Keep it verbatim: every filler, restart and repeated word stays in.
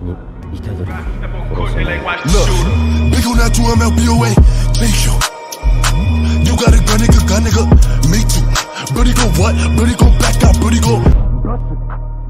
に虎杖殺さない。 Look, big on that two M L B away. Thank you. You got a gun, nigga, gun, nigga. Me too. Brody go what? Brody go back out. Brody go.